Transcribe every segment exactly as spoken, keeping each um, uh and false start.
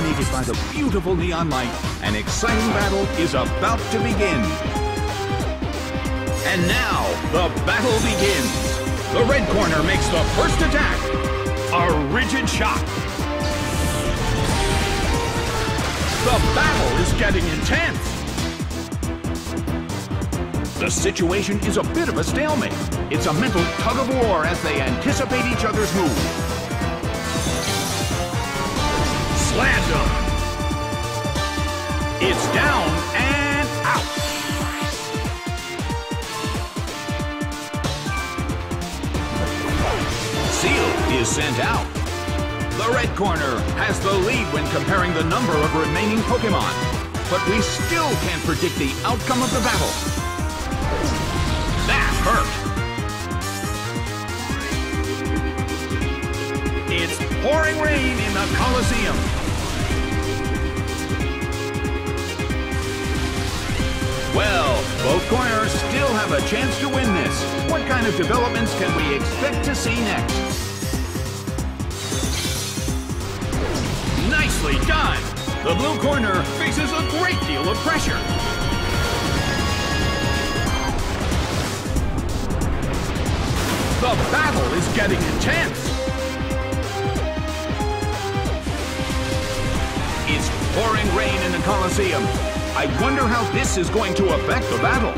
illuminated by the beautiful neon light, an exciting battle is about to begin. And now, the battle begins. The red corner makes the first attack. A rigid shot. The battle is getting intense. The situation is a bit of a stalemate. It's a mental tug of war as they anticipate each other's move. Slammed him. It's down and out. Seal is sent out. The red corner has the lead when comparing the number of remaining Pokemon, but we still can't predict the outcome of the battle. That hurt. It's pouring rain in the Colosseum. Well, both corners still have a chance to win this. What kind of developments can we expect to see next? Nicely done! The blue corner faces a great deal of pressure. The battle is getting intense. It's pouring rain in the Colosseum. I wonder how this is going to affect the battle.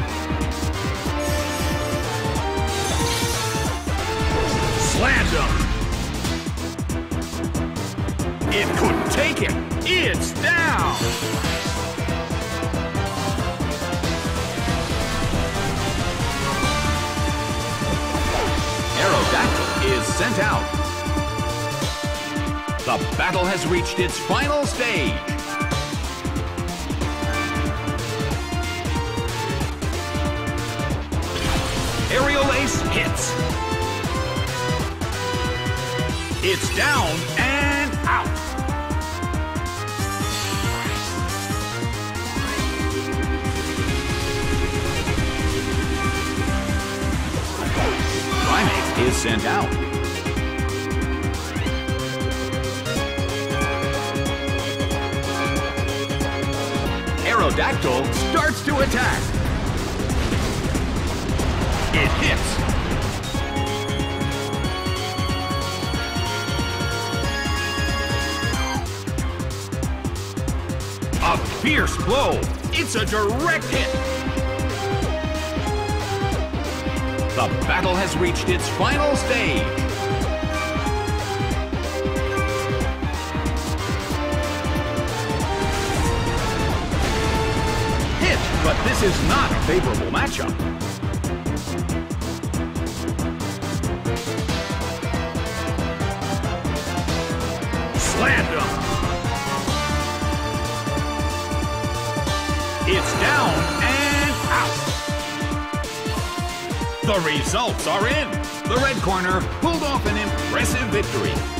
Slammed him. It couldn't take it. It's down. Aerodactyl is sent out. The battle has reached its final stage. Aerial Ace hits. It's down and out. Primeape is sent out. Aerodactyl starts to attack. It hits. A fierce blow. It's a direct hit. The battle has reached its final stage. Hit, but this is not a favorable matchup. Slammed him. It's down and out. The results are in. The red corner pulled off an impressive victory.